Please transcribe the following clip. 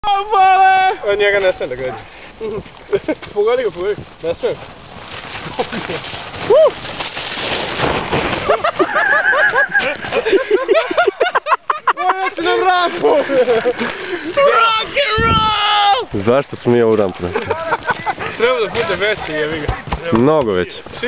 Od njega ne smijem da gađam. Pogodi ga, pogodi. Ne smijem. Ojeci nam rampu! Rock and roll! Zašto smo mi ovu rampu? Treba da bude veći, jevi ga. Mnogo veći.